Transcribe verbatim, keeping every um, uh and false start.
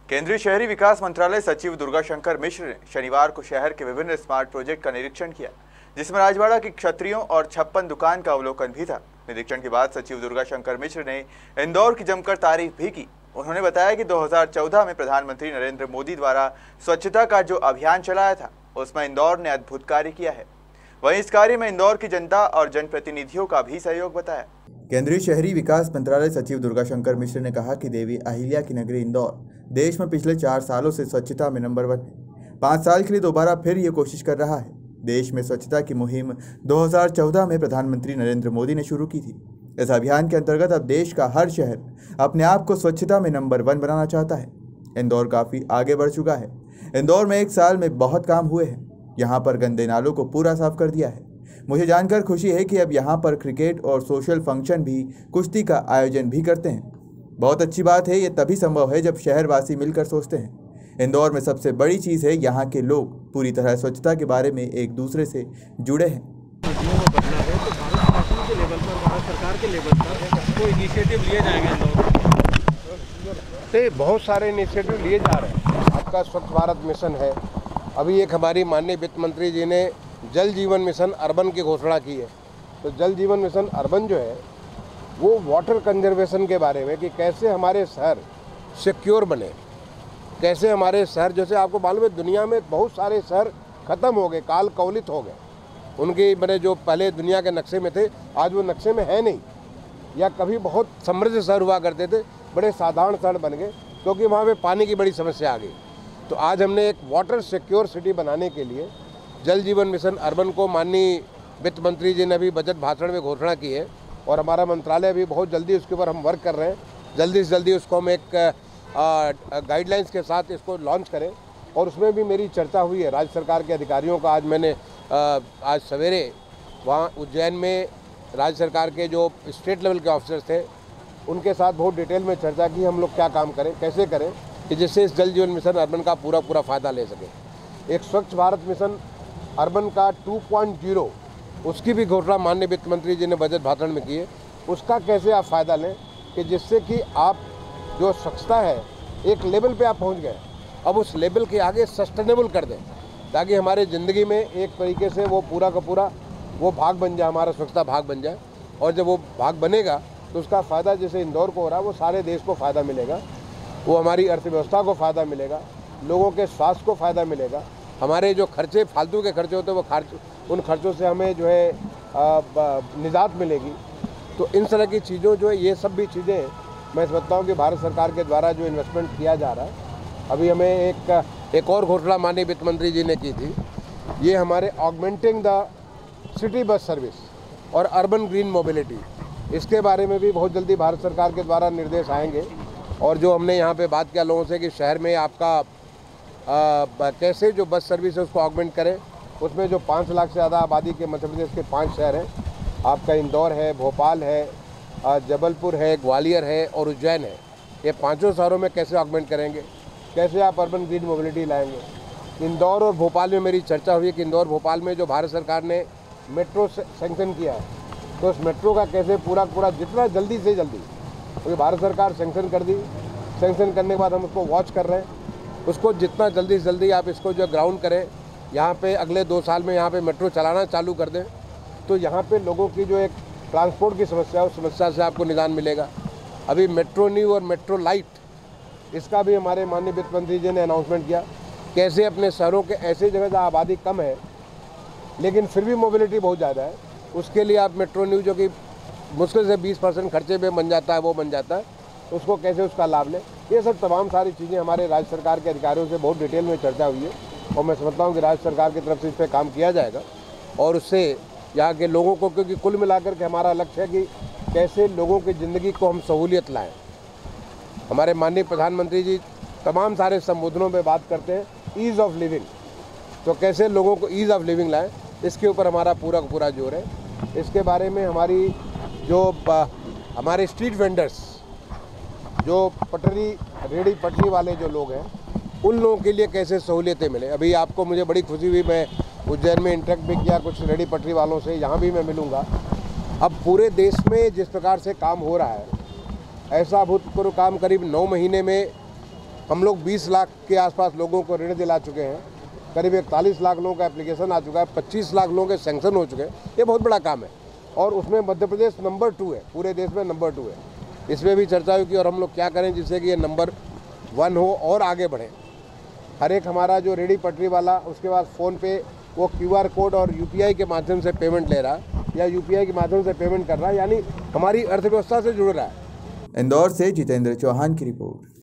केंद्रीय शहरी विकास मंत्रालय सचिव दुर्गा शंकर मिश्र ने शनिवार को शहर के विभिन्न स्मार्ट प्रोजेक्ट का निरीक्षण किया, जिसमें राजवाड़ा की क्षत्रियों और छप्पन दुकान का अवलोकन भी था। निरीक्षण के बाद सचिव दुर्गा शंकर मिश्र ने इंदौर की जमकर तारीफ भी की। उन्होंने बताया कि दो हज़ार चौदह में प्रधानमंत्री नरेंद्र मोदी द्वारा स्वच्छता का जो अभियान चलाया था, उसमें इंदौर ने अद्भुत कार्य किया है। वहीं इस कार्य में इंदौर की जनता और जनप्रतिनिधियों का भी सहयोग बताया। केंद्रीय शहरी विकास मंत्रालय सचिव दुर्गा शंकर मिश्र ने कहा कि देवी अहिल्या की नगरी इंदौर देश में पिछले चार सालों से स्वच्छता में नंबर वन है। पाँच साल के लिए दोबारा फिर ये कोशिश कर रहा है। देश में स्वच्छता की मुहिम दो हज़ार चौदह में प्रधानमंत्री नरेंद्र मोदी ने शुरू की थी। इस अभियान के अंतर्गत अब देश का हर शहर अपने आप को स्वच्छता में नंबर वन बनाना चाहता है। इंदौर काफ़ी आगे बढ़ चुका है। इंदौर में एक साल में बहुत काम हुए हैं। यहाँ पर गंदे नालों को पूरा साफ कर दिया है। मुझे जानकर खुशी है कि अब यहाँ पर क्रिकेट और सोशल फंक्शन भी, कुश्ती का आयोजन भी करते हैं। बहुत अच्छी बात है। ये तभी संभव है जब शहरवासी मिलकर सोचते हैं। इंदौर में सबसे बड़ी चीज़ है यहाँ के लोग पूरी तरह स्वच्छता के बारे में एक दूसरे से जुड़े हैं। के लेवल पर, भारत सरकार के लेवल पर कोई इनिशिएटिव लिए जाएंगे इंदौर से? बहुत सारे इनिशिएटिव लिए जा रहे हैं। आपका स्वच्छ भारत मिशन है। अभी एक हमारी माननीय वित्त मंत्री जी ने जल जीवन मिशन अर्बन की घोषणा की है। तो जल जीवन मिशन अर्बन जो है वो वाटर कंजर्वेशन के बारे में कि कैसे हमारे शहर सिक्योर बने, कैसे हमारे शहर, जैसे आपको मालूम है दुनिया में बहुत सारे शहर ख़त्म हो गए, काल कवलित हो गए। उनके मैंने जो पहले दुनिया के नक्शे में थे, आज वो नक्शे में है नहीं। या कभी बहुत समृद्ध शहर हुआ करते थे, बड़े साधारण शहर बन गए क्योंकि वहाँ पे पानी की बड़ी समस्या आ गई। तो आज हमने एक वाटर सिक्योर सिटी बनाने के लिए जल जीवन मिशन अर्बन को माननीय वित्त मंत्री जी ने अभी बजट भाषण में घोषणा की है और हमारा मंत्रालय भी बहुत जल्दी उसके ऊपर हम वर्क कर रहे हैं। जल्दी से जल्दी उसको हम एक गाइडलाइंस के साथ इसको लॉन्च करें। और उसमें भी मेरी चर्चा हुई है राज्य सरकार के अधिकारियों का। आज मैंने आ, आज सवेरे वहाँ उज्जैन में राज्य सरकार के जो स्टेट लेवल के ऑफिसर्स थे उनके साथ बहुत डिटेल में चर्चा की, हम लोग क्या काम करें, कैसे करें कि जिससे इस जल जीवन मिशन अर्बन का पूरा पूरा फ़ायदा ले सके। एक स्वच्छ भारत मिशन अर्बन का टू पॉइंट ज़ीरो उसकी भी घोषणा माननीय वित्त मंत्री जी ने बजट भाषण में की है। उसका कैसे आप फ़ायदा लें कि जिससे कि आप जो स्वच्छता है एक लेवल पे आप पहुंच गए, अब उस लेवल के आगे सस्टेनेबल कर दें ताकि हमारे ज़िंदगी में एक तरीके से वो पूरा का पूरा वो भाग बन जाए, हमारा स्वच्छता भाग बन जाए। और जब वो भाग बनेगा तो उसका फ़ायदा जैसे इंदौर को हो रहा है वो सारे देश को फ़ायदा मिलेगा। वो हमारी अर्थव्यवस्था को फ़ायदा मिलेगा, लोगों के स्वास्थ्य को फ़ायदा मिलेगा। हमारे जो खर्चे फालतू के खर्चे होते हैं वो खर्च उन खर्चों से हमें जो है निजात मिलेगी। तो इन तरह की चीज़ों जो है ये सब भी चीज़ें मैं समझता हूँ कि भारत सरकार के द्वारा जो इन्वेस्टमेंट किया जा रहा है। अभी हमें एक एक और घोषणा माननीय वित्त मंत्री जी ने की थी, ये हमारे augmenting the city bus service और अर्बन ग्रीन मोबिलिटी, इसके बारे में भी बहुत जल्दी भारत सरकार के द्वारा निर्देश आएंगे। और जो हमने यहाँ पे बात किया लोगों से कि शहर में आपका आ, कैसे जो बस सर्विस है उसको ऑगमेंट करें, उसमें जो पाँच लाख से ज़्यादा आबादी के मध्य प्रदेश के पाँच शहर हैं, आपका इंदौर है, भोपाल है, जबलपुर है, ग्वालियर है और उज्जैन है। ये पांचों शहरों में कैसे ऑगमेंट करेंगे, कैसे आप अर्बन ग्रीन मोबिलिटी लाएंगे। इंदौर और भोपाल में मेरी चर्चा हुई कि इंदौर भोपाल में जो भारत सरकार ने मेट्रो सेंक्शन किया है तो उस मेट्रो का कैसे पूरा पूरा जितना जल्दी से जल्दी, क्योंकि भारत सरकार सेंक्शन कर दी, सेंक्शन करने के बाद हम उसको वॉच कर रहे हैं, उसको जितना जल्दी से जल्दी आप इसको जो ग्राउंड करें, यहाँ पे अगले दो साल में यहाँ पे मेट्रो चलाना चालू कर दें तो यहाँ पे लोगों की जो एक ट्रांसपोर्ट की समस्या है उस समस्या से आपको निदान मिलेगा। अभी मेट्रो न्यू और मेट्रो लाइट, इसका भी हमारे माननीय वित्त मंत्री जी ने अनाउंसमेंट किया, कैसे अपने शहरों के ऐसे जगह जहाँ आबादी कम है लेकिन फिर भी मोबिलिटी बहुत ज़्यादा है, उसके लिए आप मेट्रो न्यू जो कि मुश्किल से बीस परसेंट खर्चे में बन जाता है वो बन जाता है, उसको कैसे उसका लाभ लें। ये सब तमाम सारी चीज़ें हमारे राज्य सरकार के अधिकारियों से बहुत डिटेल में चर्चा हुई है और मैं समझता हूँ कि राज्य सरकार की तरफ से इस पर काम किया जाएगा और उससे यहाँ के लोगों को, क्योंकि कुल मिलाकर के हमारा लक्ष्य है कि कैसे लोगों की ज़िंदगी को हम सहूलियत लाएं। हमारे माननीय प्रधानमंत्री जी तमाम सारे संबोधनों में बात करते हैं ईज़ ऑफ लिविंग, तो कैसे लोगों को ईज़ ऑफ लिविंग लाएं, इसके ऊपर हमारा पूरा पूरा जोर है। इसके बारे में हमारी जो हमारे स्ट्रीट वेंडर्स, जो पटरी रेडी पटरी वाले जो लोग हैं, उन लोगों के लिए कैसे सहूलियतें मिले। अभी आपको मुझे बड़ी खुशी हुई, मैं उज्जैन में इंटरेक्ट भी किया कुछ रेडी पटरी वालों से, यहाँ भी मैं मिलूँगा। अब पूरे देश में जिस प्रकार से काम हो रहा है, ऐसा अभूतपूर्व काम करीब नौ महीने में हम लोग बीस लाख के आसपास लोगों को ऋण दिला चुके हैं, करीब इकतालीस लाख लोगों का एप्लीकेशन आ चुका है, पच्चीस लाख लोगों के सैंक्शन हो चुके हैं। ये बहुत बड़ा काम है और उसमें मध्य प्रदेश नंबर टू है, पूरे देश में नंबर टू है। इसमें भी चर्चा हुई कि और हम लोग क्या करें जिससे कि ये नंबर वन हो और आगे बढ़े। हर एक हमारा जो रेडी पटरी वाला, उसके बाद फ़ोन पे वो क्यूआर कोड और यूपीआई के माध्यम से पेमेंट ले रहा है या यूपीआई के माध्यम से पेमेंट कर रहा है, यानी हमारी अर्थव्यवस्था से जुड़ रहा है। इंदौर से जितेंद्र चौहान की रिपोर्ट।